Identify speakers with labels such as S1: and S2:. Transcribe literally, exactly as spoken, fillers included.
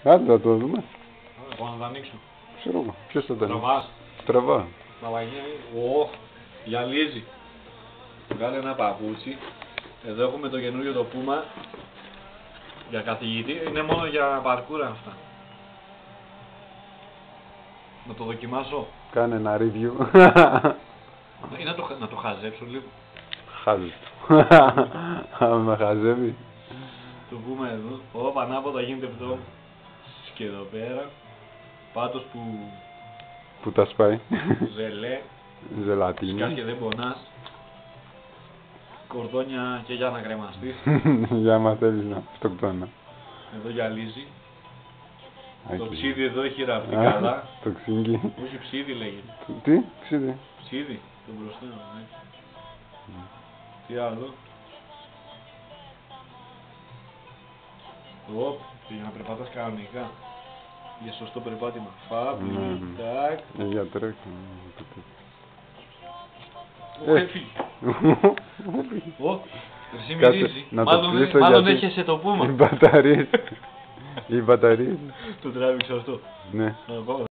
S1: Άντε θα το δούμε.
S2: Εγώ να τα ανοίξω.
S1: Ξέρω εγώ. Ποιος θα τα ανοίξει.
S2: Τραβάς.
S1: Τραβά.
S2: Μαλαγιά. Ω, γυαλίζει. Βγάλε ένα παπούτσι. Εδώ έχουμε το καινούριο το Puma. Για καθηγητή. Είναι μόνο για παρκούρα αυτά. Να το δοκιμάσω.
S1: Κάνε ένα review.
S2: Ή να το, να το χαζέψω λίγο.
S1: Χάζεις το. Αν με χαζεύει.
S2: Το πούμε εδώ. Ω, πανάποδα γίνεται αυτό. Και εδώ πέρα. Πάτος που...
S1: Που τα σπάει.
S2: Ζελέ.
S1: Ζελατίνη.
S2: Σκάς και δεν πονάς. Κορδόνια και για να κρεμαστείς.
S1: Για άμα θέλεις να αυτοκτόνα.
S2: Εδώ γυαλίζει. Το
S1: Άκη.
S2: ψίδι εδώ έχει ραφτεί καλά.
S1: Το ξύγκι.
S2: Όχι ψίδι λέγεται.
S1: Τι, ξύδι.
S2: Ψίδι. Το μπροστά. Ναι. Τι άλλο. Οπ. Και για να περπατάς κανονικά. Για σωστό περπάτημα. Φάπ.
S1: Ναι.
S2: Τάκ.
S1: Ε, για τρέχει.
S2: Ω, έφυγε. Ω. Εσύ
S1: Κάτσε,
S2: μυρίζει.
S1: να το
S2: Μάλλον,
S1: κλείσω
S2: μάλλον
S1: γιατί-
S2: έχεσαι το
S1: Οι
S2: Puma.
S1: μπαταρίες. Οι μπαταρίες.
S2: Το τράβηξε αυτό.
S1: Ναι.
S2: Να πάω.